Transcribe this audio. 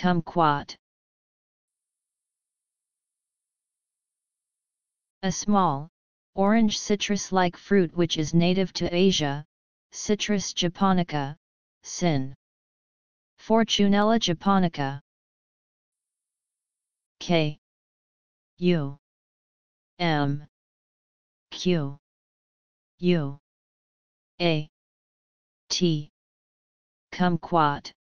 kumquat. A small, orange citrus-like fruit which is native to Asia, Citrus japonica, sin. Fortunella japonica. K. U. M. Q. U. A. T. Kumquat.